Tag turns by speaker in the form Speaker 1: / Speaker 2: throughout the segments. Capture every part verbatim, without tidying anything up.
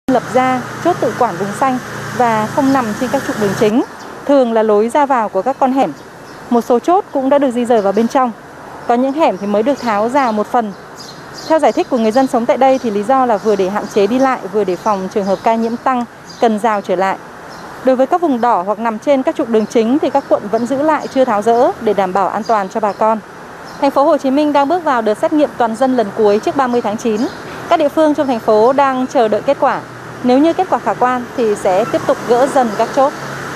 Speaker 1: lập ra chốt tự quản vùng xanh và không nằm trên các trục đường chính, thường là lối ra vào của các con hẻm. Một số chốt cũng đã được di rời vào bên trong. Có những hẻm thì mới được tháo rào một phần. Theo giải thích của người dân sống tại đây thì lý do là vừa để hạn chế đi lại, vừa để phòng trường hợp ca nhiễm tăng, cần rào trở lại. Đối với các vùng đỏ hoặc nằm trên các trục đường chính thì các quận vẫn giữ lại chưa tháo dỡ để đảm bảo an toàn cho bà con. Thành phố Hồ Chí Minh đang bước vào đợt xét nghiệm toàn dân lần cuối trước ba mươi tháng chín. Các địa phương trong thành phố đang chờ đợi kết quả. Nếu như kết quả khả quan thì sẽ tiếp tục gỡ dần các chốt.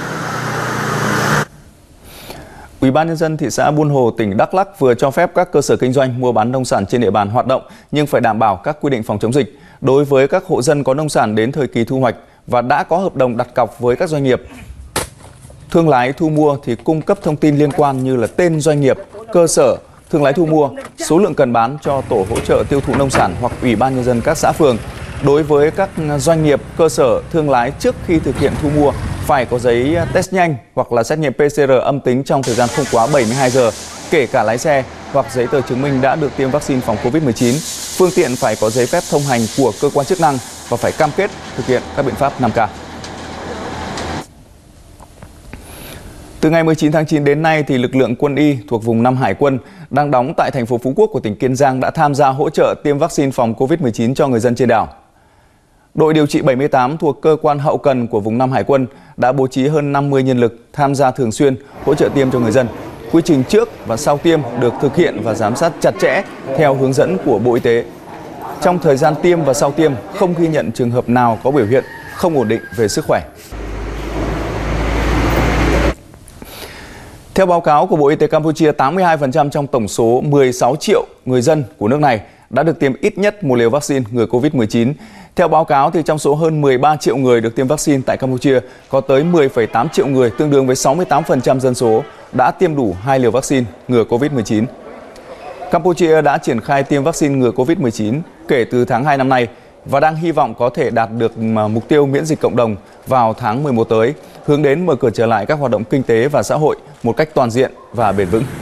Speaker 2: Ủy ban nhân dân thị xã Buôn Hồ, tỉnh Đắk Lắk vừa cho phép các cơ sở kinh doanh mua bán nông sản trên địa bàn hoạt động nhưng phải đảm bảo các quy định phòng chống dịch. Đối với các hộ dân có nông sản đến thời kỳ thu hoạch và đã có hợp đồng đặt cọc với các doanh nghiệp, thương lái thu mua thì cung cấp thông tin liên quan như là tên doanh nghiệp, cơ sở thương lái thu mua, số lượng cần bán cho tổ hỗ trợ tiêu thụ nông sản hoặc Ủy ban nhân dân các xã phường. Đối với các doanh nghiệp, cơ sở, thương lái trước khi thực hiện thu mua phải có giấy test nhanh hoặc là xét nghiệm pê xê rờ âm tính trong thời gian không quá bảy mươi hai giờ, kể cả lái xe, hoặc giấy tờ chứng minh đã được tiêm vaccine phòng Covid mười chín. Phương tiện phải có giấy phép thông hành của cơ quan chức năng và phải cam kết thực hiện các biện pháp năm K. Từ ngày mười chín tháng chín đến nay, thì lực lượng quân y thuộc vùng năm Hải quân đang đóng tại thành phố Phú Quốc của tỉnh Kiên Giang đã tham gia hỗ trợ tiêm vaccine phòng Covid mười chín cho người dân trên đảo. Đội điều trị bảy mươi tám thuộc cơ quan hậu cần của vùng năm Hải quân đã bố trí hơn năm mươi nhân lực tham gia thường xuyên hỗ trợ tiêm cho người dân. Quy trình trước và sau tiêm được thực hiện và giám sát chặt chẽ theo hướng dẫn của Bộ Y tế. Trong thời gian tiêm và sau tiêm không ghi nhận trường hợp nào có biểu hiện không ổn định về sức khỏe. Theo báo cáo của Bộ Y tế Campuchia, tám mươi hai phần trăm trong tổng số mười sáu triệu người dân của nước này đã được tiêm ít nhất một liều vaccine ngừa Covid mười chín. Theo báo cáo, thì trong số hơn mười ba triệu người được tiêm vaccine tại Campuchia, có tới mười phẩy tám triệu người, tương đương với sáu mươi tám phần trăm dân số, đã tiêm đủ hai liều vaccine ngừa Covid mười chín. Campuchia đã triển khai tiêm vaccine ngừa Covid mười chín kể từ tháng hai năm nay và đang hy vọng có thể đạt được mục tiêu miễn dịch cộng đồng vào tháng mười một tới, hướng đến mở cửa trở lại các hoạt động kinh tế và xã hội một cách toàn diện và bền vững.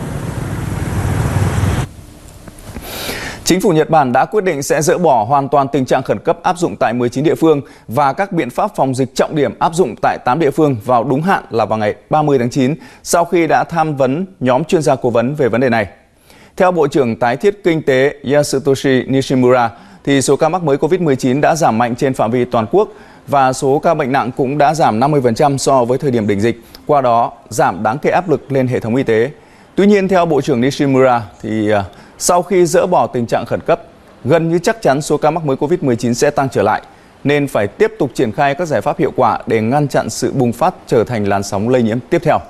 Speaker 2: Chính phủ Nhật Bản đã quyết định sẽ dỡ bỏ hoàn toàn tình trạng khẩn cấp áp dụng tại mười chín địa phương và các biện pháp phòng dịch trọng điểm áp dụng tại tám địa phương vào đúng hạn là vào ngày ba mươi tháng chín, sau khi đã tham vấn nhóm chuyên gia cố vấn về vấn đề này. Theo Bộ trưởng Tái thiết Kinh tế Yasutoshi Nishimura, thì số ca mắc mới Covid mười chín đã giảm mạnh trên phạm vi toàn quốc và số ca bệnh nặng cũng đã giảm năm mươi phần trăm so với thời điểm đỉnh dịch, qua đó giảm đáng kể áp lực lên hệ thống y tế. Tuy nhiên, theo Bộ trưởng Nishimura, thì sau khi dỡ bỏ tình trạng khẩn cấp, gần như chắc chắn số ca mắc mới Covid mười chín sẽ tăng trở lại, nên phải tiếp tục triển khai các giải pháp hiệu quả để ngăn chặn sự bùng phát trở thành làn sóng lây nhiễm tiếp theo.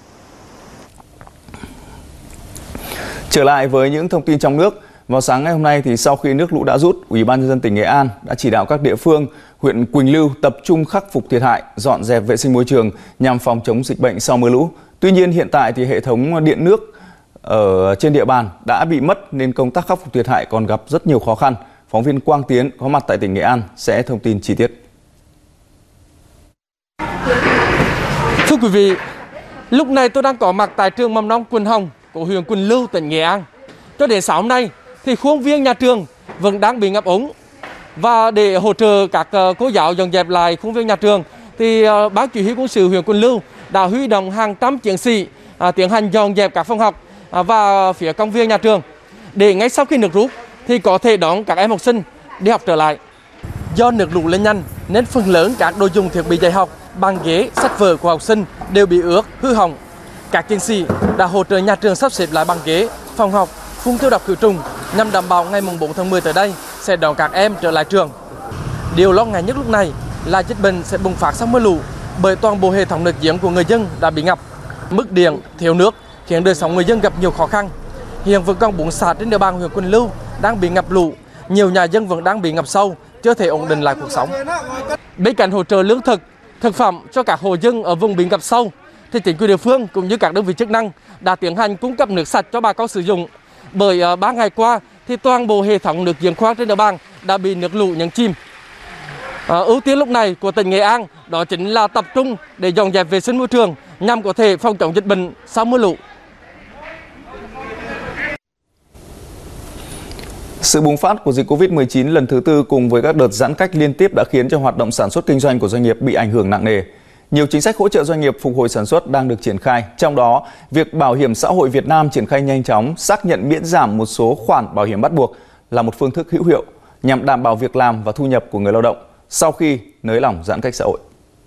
Speaker 2: Trở lại với những thông tin trong nước, vào sáng ngày hôm nay thì sau khi nước lũ đã rút, Ủy ban nhân dân tỉnh Nghệ An đã chỉ đạo các địa phương, huyện Quỳnh Lưu tập trung khắc phục thiệt hại, dọn dẹp vệ sinh môi trường nhằm phòng chống dịch bệnh sau mưa lũ. Tuy nhiên hiện tại thì hệ thống điện nước ở trên địa bàn đã bị mất nên công tác khắc phục thiệt hại còn gặp rất nhiều khó khăn. Phóng viên Quang Tiến có mặt tại tỉnh Nghệ An sẽ thông tin chi tiết.
Speaker 3: Thưa quý vị, lúc này tôi đang có mặt tại trường mầm non Quỳnh Hồng của huyện Quỳnh Lưu, tỉnh Nghệ An. Cho đến sáng hôm nay thì khuôn viên nhà trường vẫn đang bị ngập úng, và để hỗ trợ các cô giáo dọn dẹp lại khuôn viên nhà trường thì ban chỉ huy quân sự huyện Quỳnh Lưu đã huy động hàng trăm chiến sĩ à, tiến hành dọn dẹp các phòng học à, và phía công viên nhà trường để ngay sau khi nước rút thì có thể đón các em học sinh đi học trở lại. Do nước lũ lên nhanh nên phần lớn các đồ dùng thiết bị dạy học, bàn ghế, sách vở của học sinh đều bị ướt, hư hỏng. Các chiến sĩ đã hỗ trợ nhà trường sắp xếp lại bàn ghế, phòng học, phun tiêu độc khử trùng nhằm đảm bảo ngày bốn tháng mười tới đây sẽ đón các em trở lại trường. Điều lo ngại nhất lúc này là dịch bệnh sẽ bùng phát sau mưa lũ, bởi toàn bộ hệ thống nước giếng của người dân đã bị ngập. Mức điện, thiếu nước khiến đời sống người dân gặp nhiều khó khăn. Hiện vẫn còn bốn xã trên địa bàn huyện Quỳnh Lưu đang bị ngập lụt, nhiều nhà dân vẫn đang bị ngập sâu, chưa thể ổn định lại cuộc sống. Bên cạnh hỗ trợ lương thực, thực phẩm cho các hộ dân ở vùng bị ngập sâu, thì chính quyền địa phương cũng như các đơn vị chức năng đã tiến hành cung cấp nước sạch cho bà con sử dụng. Bởi ba ngày qua thì toàn bộ hệ thống nước giếng khoan trên địa bàn đã bị nước lũ nhấn chìm. À, ưu tiên lúc này của tỉnh Nghệ An đó chính là tập trung để dọn dẹp vệ sinh môi trường nhằm có thể phòng chống dịch bệnh sau mưa lũ.
Speaker 2: Sự bùng phát của dịch Covid mười chín lần thứ tư cùng với các đợt giãn cách liên tiếp đã khiến cho hoạt động sản xuất kinh doanh của doanh nghiệp bị ảnh hưởng nặng nề. Nhiều chính sách hỗ trợ doanh nghiệp phục hồi sản xuất đang được triển khai, trong đó việc Bảo hiểm xã hội Việt Nam triển khai nhanh chóng xác nhận miễn giảm một số khoản bảo hiểm bắt buộc là một phương thức hữu hiệu nhằm đảm bảo việc làm và thu nhập của người lao động sau khi nới lỏng giãn cách xã hội.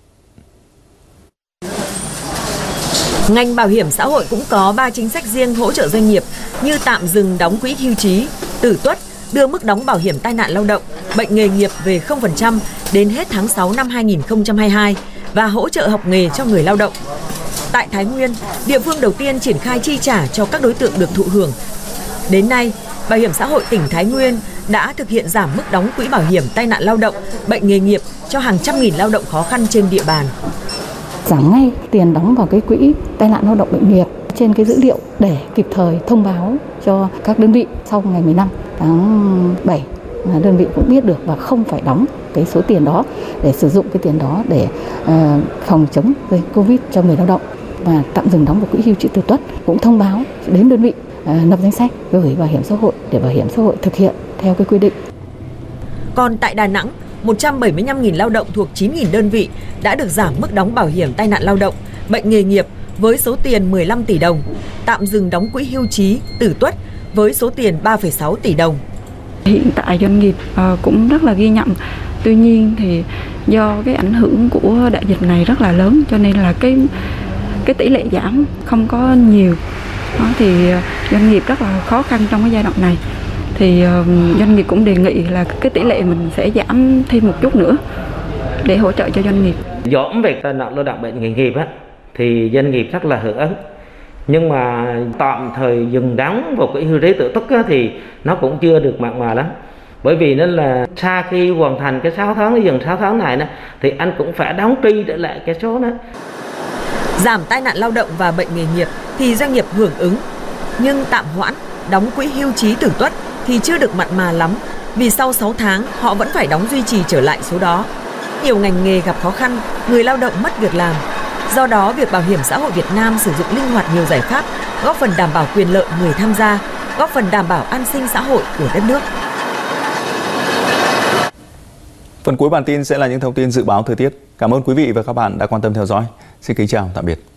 Speaker 4: Ngành bảo hiểm xã hội cũng có ba chính sách riêng hỗ trợ doanh nghiệp như tạm dừng đóng quỹ hưu trí, tử tuất, đưa mức đóng bảo hiểm tai nạn lao động, bệnh nghề nghiệp về không phần trăm đến hết tháng sáu năm hai nghìn không trăm hai mươi hai và hỗ trợ học nghề cho người lao động. Tại Thái Nguyên, địa phương đầu tiên triển khai chi trả cho các đối tượng được thụ hưởng. Đến nay, Bảo hiểm xã hội tỉnh Thái Nguyên đã thực hiện giảm mức đóng quỹ bảo hiểm tai nạn lao động, bệnh nghề nghiệp cho hàng trăm nghìn lao động khó khăn trên địa bàn.
Speaker 5: Giảm ngay tiền đóng vào cái quỹ tai nạn lao động bệnh nghiệp trên cái dữ liệu để kịp thời thông báo cho các đơn vị sau ngày mười lăm tháng bảy. Đơn vị cũng biết được và không phải đóng cái số tiền đó để sử dụng cái tiền đó để uh, phòng chống dịch Covid cho người lao động và tạm dừng đóng vào quỹ hưu trí tử tuất, cũng thông báo đến đơn vị uh, lập danh sách gửi bảo hiểm xã hội để bảo hiểm xã hội thực hiện theo cái quy định.
Speaker 4: Còn tại Đà Nẵng, một trăm bảy mươi lăm nghìn lao động thuộc chín nghìn đơn vị đã được giảm mức đóng bảo hiểm tai nạn lao động, bệnh nghề nghiệp với số tiền mười lăm tỷ đồng, tạm dừng đóng quỹ hưu trí tử tuất với số tiền ba phẩy sáu tỷ đồng.
Speaker 6: Hiện tại doanh nghiệp cũng rất là ghi nhận, tuy nhiên thì do cái ảnh hưởng của đại dịch này rất là lớn cho nên là cái cái tỷ lệ giảm không có nhiều. Đó, thì doanh nghiệp rất là khó khăn trong cái giai đoạn này. Thì doanh nghiệp cũng đề nghị là cái tỷ lệ mình sẽ giảm thêm một chút nữa để hỗ trợ cho doanh nghiệp.
Speaker 7: Giảm về tai nạn lao động bệnh nghề nghiệp á, thì doanh nghiệp rất là hưởng ứng. Nhưng mà tạm thời dừng đóng vào quỹ hưu trí tử tuất thì nó cũng chưa được mặn mà lắm. Bởi vì nên là sau khi hoàn thành cái sáu tháng, dừng sáu tháng này thì anh cũng phải đóng tri trở lại cái số đó.
Speaker 4: Giảm tai nạn lao động và bệnh nghề nghiệp thì doanh nghiệp hưởng ứng, nhưng tạm hoãn đóng quỹ hưu trí tử tuất thì chưa được mặn mà lắm, vì sau sáu tháng họ vẫn phải đóng duy trì trở lại số đó. Nhiều ngành nghề gặp khó khăn, người lao động mất việc làm. Do đó, việc Bảo hiểm xã hội Việt Nam sử dụng linh hoạt nhiều giải pháp, góp phần đảm bảo quyền lợi người tham gia, góp phần đảm bảo an sinh xã hội của đất nước.
Speaker 2: Phần cuối bản tin sẽ là những thông tin dự báo thời tiết. Cảm ơn quý vị và các bạn đã quan tâm theo dõi. Xin kính chào, tạm biệt.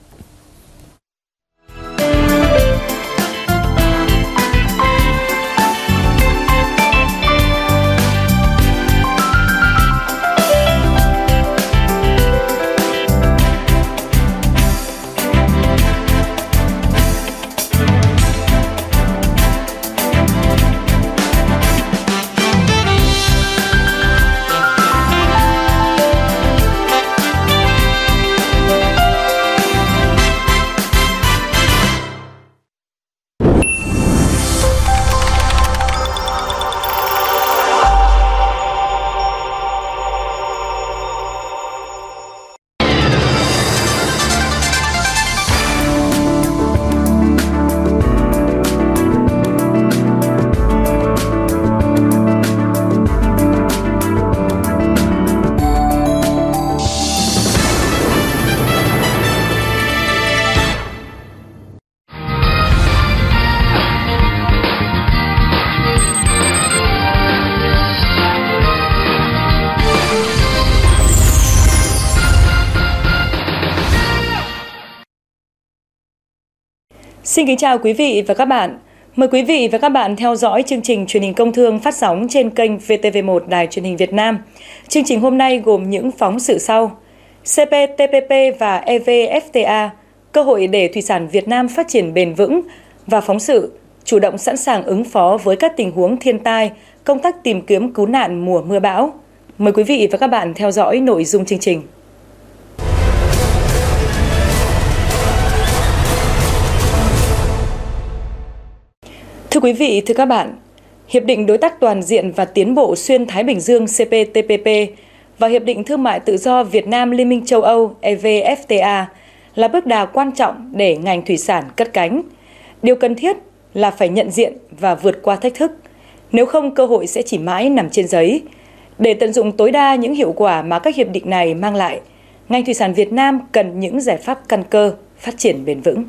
Speaker 8: Xin kính chào quý vị và các bạn. Mời quý vị và các bạn theo dõi chương trình truyền hình công thương phát sóng trên kênh vê tê vê một Đài Truyền hình Việt Nam. Chương trình hôm nay gồm những phóng sự sau: xê pê tê pê pê và e vê ép tê a, cơ hội để thủy sản Việt Nam phát triển bền vững, và phóng sự chủ động sẵn sàng ứng phó với các tình huống thiên tai, công tác tìm kiếm cứu nạn mùa mưa bão. Mời quý vị và các bạn theo dõi nội dung chương trình. Thưa quý vị, thưa các bạn, Hiệp định Đối tác Toàn diện và Tiến bộ Xuyên Thái Bình Dương xê pê tê pê pê và Hiệp định Thương mại Tự do Việt Nam Liên minh châu Âu e vê ép tê a là bước đà quan trọng để ngành thủy sản cất cánh. Điều cần thiết là phải nhận diện và vượt qua thách thức, nếu không cơ hội sẽ chỉ mãi nằm trên giấy. Để tận dụng tối đa những hiệu quả mà các hiệp định này mang lại, ngành thủy sản Việt Nam cần những giải pháp căn cơ, phát triển bền vững.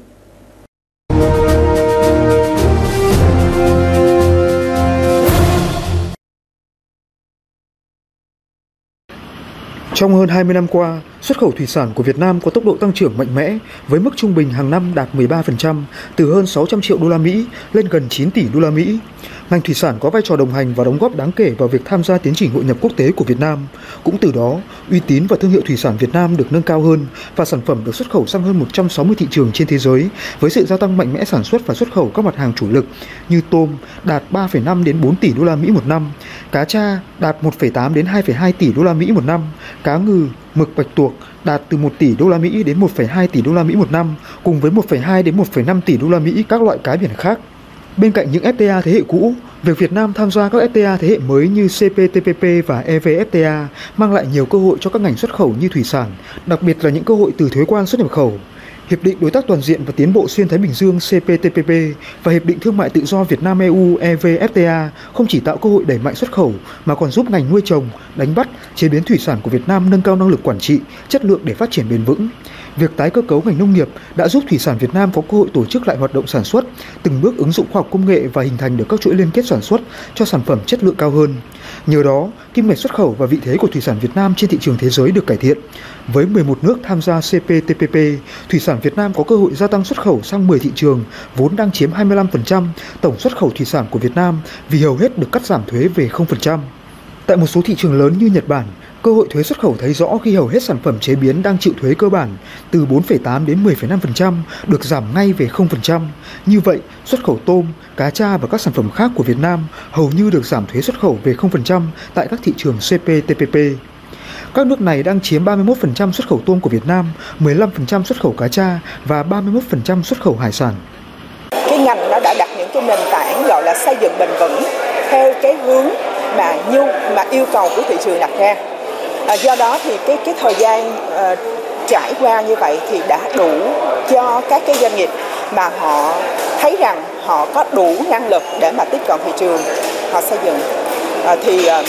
Speaker 9: Trong hơn hai mươi năm qua, xuất khẩu thủy sản của Việt Nam có tốc độ tăng trưởng mạnh mẽ với mức trung bình hàng năm đạt mười ba phần trăm, từ hơn sáu trăm triệu đô la Mỹ lên gần chín tỷ đô la Mỹ. Ngành thủy sản có vai trò đồng hành và đóng góp đáng kể vào việc tham gia tiến trình hội nhập quốc tế của Việt Nam. Cũng từ đó, uy tín và thương hiệu thủy sản Việt Nam được nâng cao hơn và sản phẩm được xuất khẩu sang hơn một trăm sáu mươi thị trường trên thế giới với sự gia tăng mạnh mẽ sản xuất và xuất khẩu các mặt hàng chủ lực như tôm đạt ba phẩy năm đến bốn tỷ đô la Mỹ một năm, cá tra đạt một phẩy tám đến hai phẩy hai tỷ đô la Mỹ một năm, cá ngừ, mực bạch tuộc đạt từ một tỷ đô la Mỹ đến một phẩy hai tỷ đô la Mỹ một năm, cùng với một phẩy hai đến một phẩy năm tỷ đô la Mỹ các loại cá biển khác. Bên cạnh những ép tê a thế hệ cũ, việc Việt Nam tham gia các ép tê a thế hệ mới như xê pê tê pê pê và e vê ép tê a mang lại nhiều cơ hội cho các ngành xuất khẩu như thủy sản, đặc biệt là những cơ hội từ thuế quan xuất nhập khẩu. Hiệp định Đối tác Toàn diện và Tiến bộ Xuyên Thái Bình Dương xê pê tê pê pê và Hiệp định Thương mại Tự do Việt Nam e u e vê ép tê a không chỉ tạo cơ hội đẩy mạnh xuất khẩu mà còn giúp ngành nuôi trồng, đánh bắt, chế biến thủy sản của Việt Nam nâng cao năng lực quản trị, chất lượng để phát triển bền vững. Việc tái cơ cấu ngành nông nghiệp đã giúp thủy sản Việt Nam có cơ hội tổ chức lại hoạt động sản xuất, từng bước ứng dụng khoa học công nghệ và hình thành được các chuỗi liên kết sản xuất cho sản phẩm chất lượng cao hơn. Nhờ đó, kim ngạch xuất khẩu và vị thế của thủy sản Việt Nam trên thị trường thế giới được cải thiện. Với mười một nước tham gia xê pê tê pê pê, thủy sản Việt Nam có cơ hội gia tăng xuất khẩu sang mười thị trường, vốn đang chiếm hai mươi lăm phần trăm tổng xuất khẩu thủy sản của Việt Nam vì hầu hết được cắt giảm thuế về không phần trăm. Tại một số thị trường lớn như Nhật Bản, cơ hội thuế xuất khẩu thấy rõ khi hầu hết sản phẩm chế biến đang chịu thuế cơ bản từ bốn phẩy tám đến mười phẩy năm phần trăm được giảm ngay về không phần trăm. Như vậy, xuất khẩu tôm, cá tra và các sản phẩm khác của Việt Nam hầu như được giảm thuế xuất khẩu về không phần trăm tại các thị trường xê pê tê pê pê. Các nước này đang chiếm ba mươi mốt phần trăm xuất khẩu tôm của Việt Nam, mười lăm phần trăm xuất khẩu cá tra và ba mươi mốt phần trăm xuất khẩu hải sản.
Speaker 10: Cái ngành nó đã đặt những cái nền tảng gọi là xây dựng bền vững theo cái hướng mà nhu mà yêu cầu của thị trường đặt ra. À, do đó thì cái cái thời gian uh, trải qua như vậy thì đã đủ cho các cái doanh nghiệp mà họ thấy rằng họ có đủ năng lực để mà tiếp cận thị trường, họ xây dựng à, thì uh,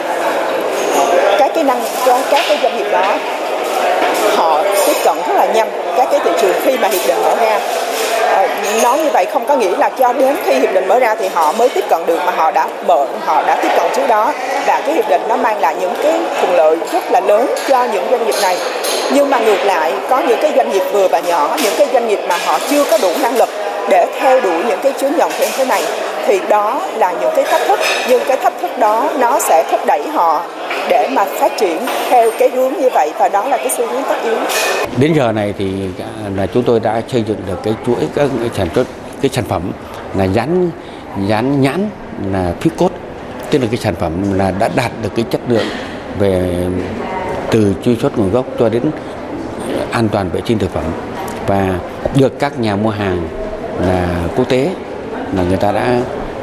Speaker 10: các cái năng cho các cái doanh nghiệp đó họ tiếp cận rất là nhanh các cái thị trường khi mà hiệp định mở ra. À, nói như vậy không có nghĩa là cho đến khi hiệp định mở ra thì họ mới tiếp cận được, mà họ đã mở, họ đã tiếp cận trước đó, và cái hiệp định nó mang lại những cái thuận lợi rất là lớn cho những doanh nghiệp này. Nhưng mà ngược lại, có những cái doanh nghiệp vừa và nhỏ, những cái doanh nghiệp mà họ chưa có đủ năng lực để theo đuổi những cái chứng nhận như thế này, thì đó là những cái thách thức, nhưng cái thách thức đó nó sẽ thúc đẩy họ để mà phát triển theo cái hướng như vậy, và đó là cái xu hướng tất yếu.
Speaker 11: Đến giờ này thì là chúng tôi đã xây dựng được cái chuỗi các cái sản xuất cái sản phẩm là dán dán nhãn là Fit Code, tức là cái sản phẩm là đã đạt được cái chất lượng về từ truy xuất nguồn gốc cho đến an toàn vệ sinh thực phẩm, và được các nhà mua hàng là quốc tế là người ta đã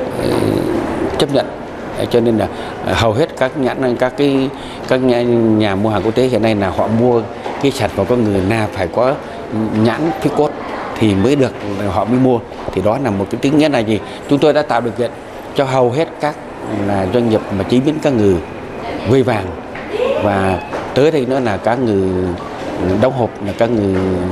Speaker 11: uh, chấp nhận. Cho nên là hầu hết các nhãn các cái các nhà, nhà mua hàng quốc tế hiện nay là họ mua cái sản phẩm con người là phải có nhãn Fit Code thì mới được, họ mới mua. Thì đó là một cái tính nghĩa là gì? Chúng tôi đã tạo điều kiện cho hầu hết các là doanh nghiệp mà chế biến cá ngừ vây vàng, và tới đây nữa là cá ngừ đóng hộp, là cá ngừ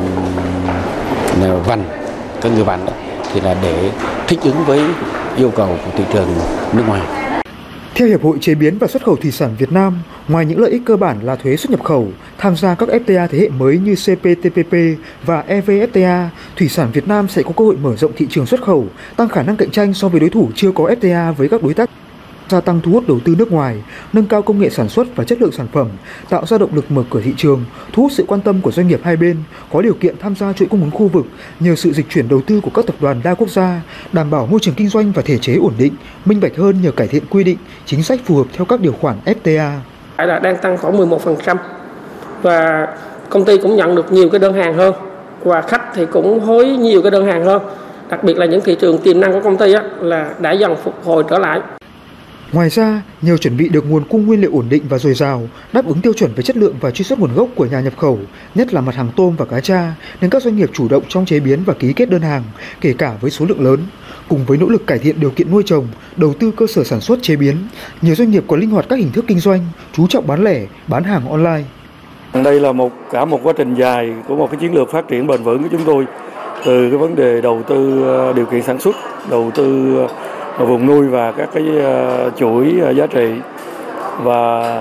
Speaker 11: là vằn, cá ngừ vằn, thì là để thích ứng với yêu cầu của thị trường nước ngoài.
Speaker 9: Theo Hiệp hội Chế biến và Xuất khẩu Thủy sản Việt Nam, ngoài những lợi ích cơ bản là thuế xuất nhập khẩu, tham gia các ép tê a thế hệ mới như xê pê tê pê pê và e vê ép tê a, thủy sản Việt Nam sẽ có cơ hội mở rộng thị trường xuất khẩu, tăng khả năng cạnh tranh so với đối thủ chưa có ép tê a với các đối tác, gia tăng thu hút đầu tư nước ngoài, nâng cao công nghệ sản xuất và chất lượng sản phẩm, tạo ra động lực mở cửa thị trường, thu hút sự quan tâm của doanh nghiệp hai bên, có điều kiện tham gia chuỗi cung ứng khu vực nhờ sự dịch chuyển đầu tư của các tập đoàn đa quốc gia, đảm bảo môi trường kinh doanh và thể chế ổn định, minh bạch hơn nhờ cải thiện quy định, chính sách phù hợp theo các điều khoản ép tê a.
Speaker 12: Là đang tăng khoảng mười một phần trăm và công ty cũng nhận được nhiều cái đơn hàng hơn, và khách thì cũng hối nhiều cái đơn hàng hơn. Đặc biệt là những thị trường tiềm năng của công ty á, là đã dần phục hồi trở lại.
Speaker 9: Ngoài ra, nhờ chuẩn bị được nguồn cung nguyên liệu ổn định và dồi dào, đáp ứng tiêu chuẩn về chất lượng và truy xuất nguồn gốc của nhà nhập khẩu, nhất là mặt hàng tôm và cá tra, nên các doanh nghiệp chủ động trong chế biến và ký kết đơn hàng, kể cả với số lượng lớn. Cùng với nỗ lực cải thiện điều kiện nuôi trồng, đầu tư cơ sở sản xuất chế biến, nhiều doanh nghiệp có linh hoạt các hình thức kinh doanh, chú trọng bán lẻ, bán hàng online.
Speaker 13: Đây là một cả một quá trình dài của một cái chiến lược phát triển bền vững của chúng tôi, từ cái vấn đề đầu tư điều kiện sản xuất, đầu tư vùng nuôi và các cái chuỗi giá trị, và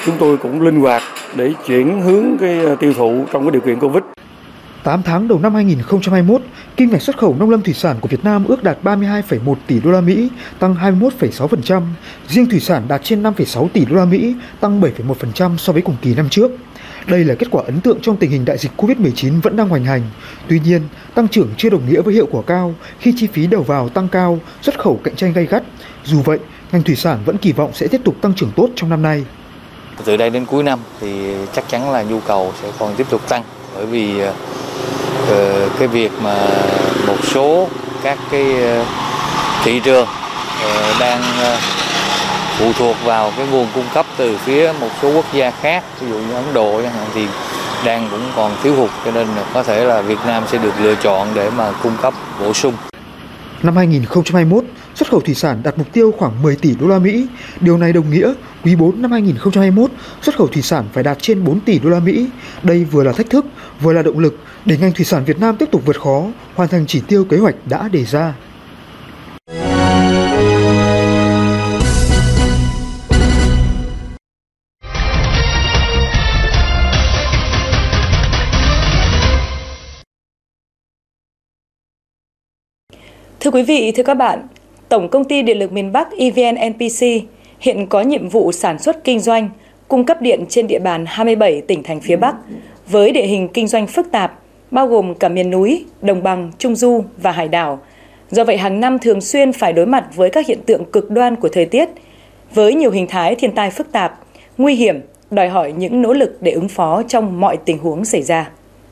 Speaker 13: chúng tôi cũng linh hoạt để chuyển hướng cái tiêu thụ trong cái điều kiện Covid.
Speaker 9: tám tháng đầu năm hai nghìn không trăm hai mươi mốt, kim ngạch xuất khẩu nông lâm thủy sản của Việt Nam ước đạt ba mươi hai phẩy một tỷ đô la Mỹ, tăng hai mươi mốt phẩy sáu phần trăm. Riêng thủy sản đạt trên năm phẩy sáu tỷ đô la Mỹ, tăng bảy phẩy một phần trăm so với cùng kỳ năm trước. Đây là kết quả ấn tượng trong tình hình đại dịch Covid mười chín vẫn đang hoành hành. Tuy nhiên, tăng trưởng chưa đồng nghĩa với hiệu quả cao khi chi phí đầu vào tăng cao, xuất khẩu cạnh tranh gay gắt. Dù vậy, ngành thủy sản vẫn kỳ vọng sẽ tiếp tục tăng trưởng tốt trong năm nay.
Speaker 14: Từ đây đến cuối năm thì chắc chắn là nhu cầu sẽ còn tiếp tục tăng, bởi vì uh, cái việc mà một số các cái uh, thị trường uh, đang uh, phụ thuộc vào cái nguồn cung cấp từ phía một số quốc gia khác, ví dụ như Ấn Độ chẳng hạn, thì đang cũng còn thiếu hụt, cho nên là có thể là Việt Nam sẽ được lựa chọn để mà cung cấp bổ sung.
Speaker 9: Năm hai nghìn không trăm hai mươi mốt, xuất khẩu thủy sản đạt mục tiêu khoảng mười tỷ đô la Mỹ. Điều này đồng nghĩa quý bốn năm hai nghìn không trăm hai mươi mốt, xuất khẩu thủy sản phải đạt trên bốn tỷ đô la Mỹ. Đây vừa là thách thức, vừa là động lực để ngành thủy sản Việt Nam tiếp tục vượt khó, hoàn thành chỉ tiêu kế hoạch đã đề ra.
Speaker 8: Thưa quý vị, thưa các bạn, Tổng Công ty Điện lực miền Bắc E V N N P C hiện có nhiệm vụ sản xuất kinh doanh, cung cấp điện trên địa bàn hai mươi bảy tỉnh thành phía Bắc với địa hình kinh doanh phức tạp, bao gồm cả miền núi, đồng bằng, trung du và hải đảo. Do vậy, hàng năm thường xuyên phải đối mặt với các hiện tượng cực đoan của thời tiết, với nhiều hình thái thiên tai phức tạp, nguy hiểm, đòi hỏi những nỗ lực để ứng phó trong mọi tình huống xảy ra.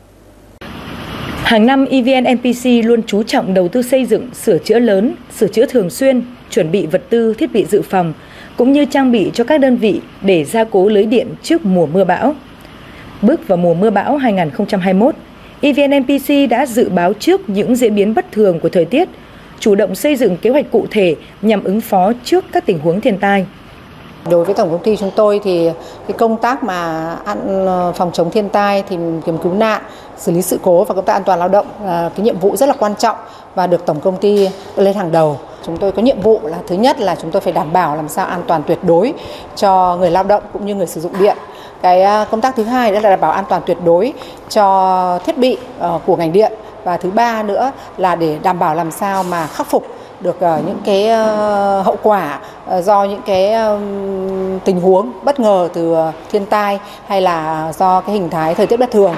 Speaker 8: Hàng năm, E V N N P C luôn chú trọng đầu tư xây dựng, sửa chữa lớn, sửa chữa thường xuyên, chuẩn bị vật tư, thiết bị dự phòng, cũng như trang bị cho các đơn vị để gia cố lưới điện trước mùa mưa bão. Bước vào mùa mưa bão hai nghìn không trăm hai mươi mốt, E V N N P C đã dự báo trước những diễn biến bất thường của thời tiết, chủ động xây dựng kế hoạch cụ thể nhằm ứng phó trước các tình huống thiên tai.
Speaker 15: Đối với tổng công ty chúng tôi thì cái công tác mà ăn phòng chống thiên tai, tìm kiếm cứu nạn, xử lý sự cố và công tác an toàn lao động là cái nhiệm vụ rất là quan trọng và được tổng công ty lên hàng đầu. Chúng tôi có nhiệm vụ là thứ nhất là chúng tôi phải đảm bảo làm sao an toàn tuyệt đối cho người lao động cũng như người sử dụng điện. Cái công tác thứ hai đó là đảm bảo an toàn tuyệt đối cho thiết bị của ngành điện, và thứ ba nữa là để đảm bảo làm sao mà khắc phục được những cái hậu quả do những cái tình huống bất ngờ từ thiên tai hay là do cái hình thái thời tiết bất thường.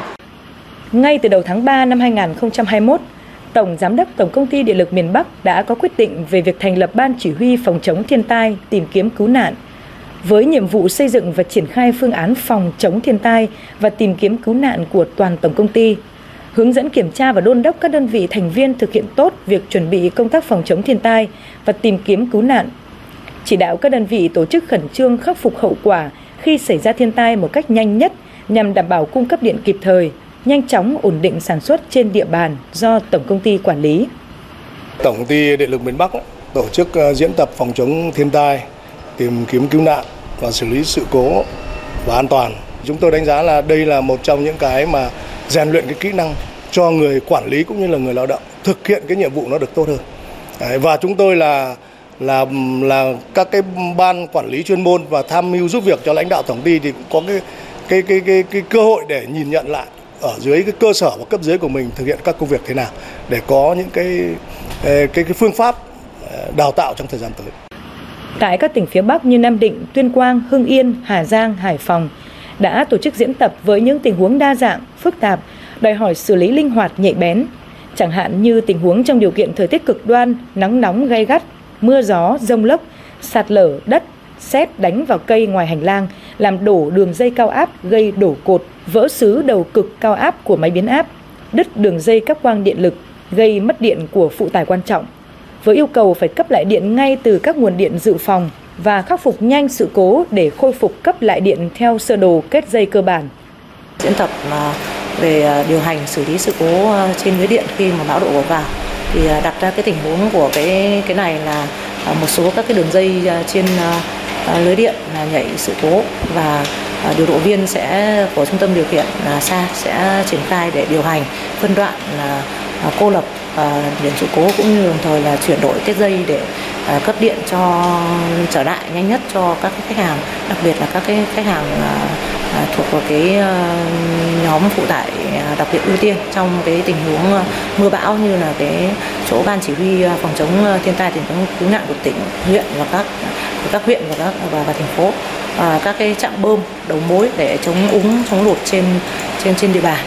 Speaker 8: Ngay từ đầu tháng ba năm hai nghìn không trăm hai mươi mốt, Tổng Giám đốc Tổng Công ty Điện lực miền Bắc đã có quyết định về việc thành lập Ban Chỉ huy Phòng chống thiên tai, tìm kiếm cứu nạn, với nhiệm vụ xây dựng và triển khai phương án phòng chống thiên tai và tìm kiếm cứu nạn của toàn tổng công ty, hướng dẫn kiểm tra và đôn đốc các đơn vị thành viên thực hiện tốt việc chuẩn bị công tác phòng chống thiên tai và tìm kiếm cứu nạn, chỉ đạo các đơn vị tổ chức khẩn trương khắc phục hậu quả khi xảy ra thiên tai một cách nhanh nhất nhằm đảm bảo cung cấp điện kịp thời, nhanh chóng ổn định sản xuất trên địa bàn do tổng công ty quản lý.
Speaker 16: Tổng công ty Điện lực miền Bắc tổ chức diễn tập phòng chống thiên tai, tìm kiếm cứu nạn và xử lý sự cố và an toàn. Chúng tôi đánh giá là đây là một trong những cái mà rèn luyện cái kỹ năng cho người quản lý cũng như là người lao động thực hiện cái nhiệm vụ nó được tốt hơn. Đấy, và chúng tôi là là là các cái ban quản lý chuyên môn và tham mưu giúp việc cho lãnh đạo tổng ty thì cũng có cái cái cái cái cái cơ hội để nhìn nhận lại ở dưới cái cơ sở và cấp dưới của mình thực hiện các công việc thế nào để có những cái cái cái phương pháp đào tạo trong thời gian tới.
Speaker 8: Tại các tỉnh phía Bắc như Nam Định, Tuyên Quang, Hưng Yên, Hà Giang, Hải Phòng đã tổ chức diễn tập với những tình huống đa dạng, phức tạp, đòi hỏi xử lý linh hoạt, nhạy bén. Chẳng hạn như tình huống trong điều kiện thời tiết cực đoan, nắng nóng gay gắt, mưa gió, dông lốc, sạt lở đất, sét đánh vào cây ngoài hành lang, làm đổ đường dây cao áp gây đổ cột, vỡ xứ đầu cực cao áp của máy biến áp, đứt đường dây cáp quang điện lực, gây mất điện của phụ tải quan trọng, với yêu cầu phải cấp lại điện ngay từ các nguồn điện dự phòng và khắc phục nhanh sự cố để khôi phục cấp lại điện theo sơ đồ kết dây cơ bản.
Speaker 17: Diễn tập về điều hành xử lý sự cố trên lưới điện khi mà bão đổ vào thì đặt ra cái tình huống của cái cái này là một số các cái đường dây trên lưới điện là nhảy sự cố, và điều độ viên sẽ của trung tâm điều khiển là xa sẽ triển khai để điều hành phân đoạn là cô lập điểm sự cố, cũng như đồng thời là chuyển đổi kết dây để cấp điện cho trở lại nhanh nhất cho các khách hàng, đặc biệt là các cái khách hàng thuộc vào cái nhóm phụ tải đặc biệt ưu tiên trong cái tình huống mưa bão, như là cái chỗ ban chỉ huy phòng chống thiên tai tìm kiếm cứu nạn của tỉnh, huyện và các các huyện và các và, và thành phố, à, các cái trạm bơm đầu mối để chống úng, chống lụt trên trên trên địa bàn.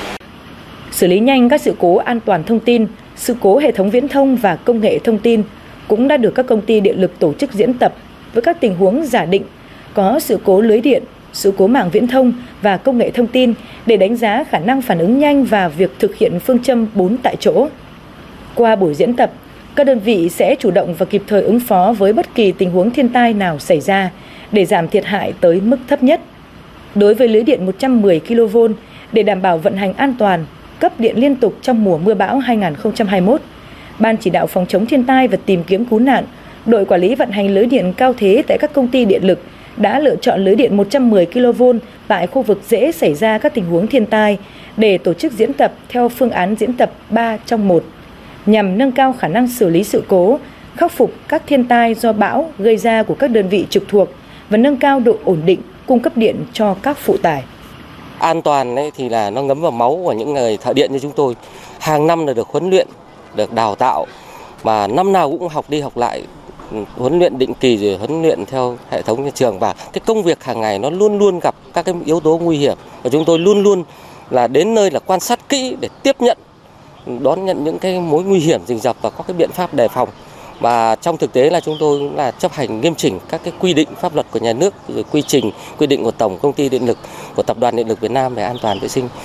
Speaker 8: Xử lý nhanh các sự cố an toàn thông tin, sự cố hệ thống viễn thông và công nghệ thông tin cũng đã được các công ty điện lực tổ chức diễn tập với các tình huống giả định có sự cố lưới điện, sự cố mạng viễn thông và công nghệ thông tin để đánh giá khả năng phản ứng nhanh và việc thực hiện phương châm bốn tại chỗ. Qua buổi diễn tập, các đơn vị sẽ chủ động và kịp thời ứng phó với bất kỳ tình huống thiên tai nào xảy ra để giảm thiệt hại tới mức thấp nhất. Đối với lưới điện một trăm mười ki lô vôn, để đảm bảo vận hành an toàn, cấp điện liên tục trong mùa mưa bão hai nghìn không trăm hai mươi mốt, Ban chỉ đạo phòng chống thiên tai và tìm kiếm cứu nạn, đội quản lý vận hành lưới điện cao thế tại các công ty điện lực đã lựa chọn lưới điện một trăm mười ki lô vôn tại khu vực dễ xảy ra các tình huống thiên tai để tổ chức diễn tập theo phương án diễn tập ba trong một, nhằm nâng cao khả năng xử lý sự cố, khắc phục các thiên tai do bão gây ra của các đơn vị trực thuộc và nâng cao độ ổn định cung cấp điện cho các phụ tải.
Speaker 18: An toàn ấy thì là nó ngấm vào máu của những người thợ điện như chúng tôi. Hàng năm là được huấn luyện, được đào tạo, mà năm nào cũng học đi học lại, huấn luyện định kỳ rồi huấn luyện theo hệ thống nhà trường, và cái công việc hàng ngày nó luôn luôn gặp các cái yếu tố nguy hiểm, và chúng tôi luôn luôn là đến nơi là quan sát kỹ để tiếp nhận, đón nhận những cái mối nguy hiểm rình rập và có cái biện pháp đề phòng. Và trong thực tế là chúng tôi cũng là chấp hành nghiêm chỉnh các cái quy định pháp luật của nhà nước, rồi quy trình, quy định của Tổng Công ty Điện lực, của Tập đoàn Điện lực Việt Nam về an toàn vệ sinh.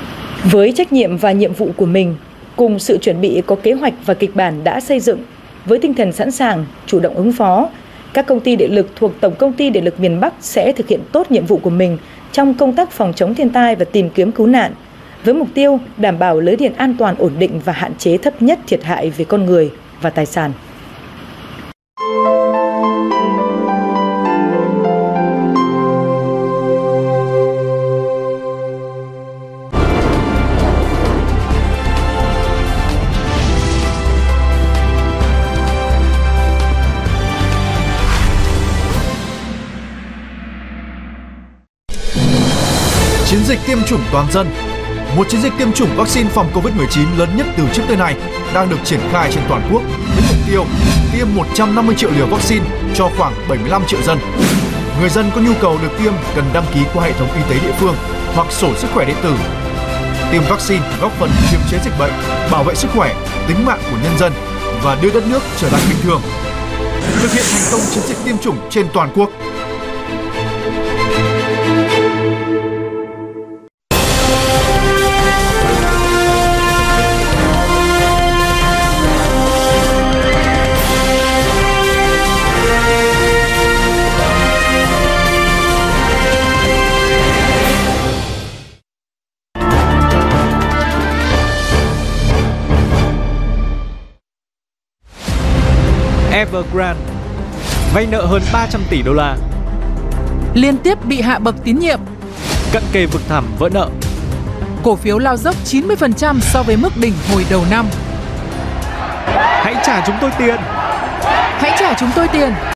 Speaker 8: Với trách nhiệm và nhiệm vụ của mình, cùng sự chuẩn bị có kế hoạch và kịch bản đã xây dựng, với tinh thần sẵn sàng, chủ động ứng phó, các công ty điện lực thuộc Tổng Công ty Điện lực miền Bắc sẽ thực hiện tốt nhiệm vụ của mình trong công tác phòng chống thiên tai và tìm kiếm cứu nạn, với mục tiêu đảm bảo lưới điện an toàn, ổn định và hạn chế thấp nhất thiệt hại về con người và tài sản.
Speaker 9: Chiến dịch tiêm chủng toàn dân. Một chiến dịch tiêm chủng vaccine phòng Covid mười chín lớn nhất từ trước tới nay đang được triển khai trên toàn quốc với mục tiêu tiêm một trăm năm mươi triệu liều vaccine cho khoảng bảy mươi lăm triệu dân. Người dân có nhu cầu được tiêm cần đăng ký qua hệ thống y tế địa phương hoặc sổ sức khỏe điện tử. Tiêm vaccine góp phần kiềm chế dịch bệnh, bảo vệ sức khỏe, tính mạng của nhân dân và đưa đất nước trở lại bình thường. Thực hiện thành công chiến dịch tiêm chủng trên toàn quốc.
Speaker 19: Evergrande vay nợ hơn ba trăm tỷ đô la,
Speaker 20: liên tiếp bị hạ bậc tín nhiệm,
Speaker 19: cận kề vực thẳm vỡ nợ,
Speaker 20: cổ phiếu lao dốc chín mươi phần trăm so với mức đỉnh hồi đầu năm.
Speaker 19: Hãy trả chúng tôi tiền!
Speaker 20: Hãy trả chúng tôi tiền!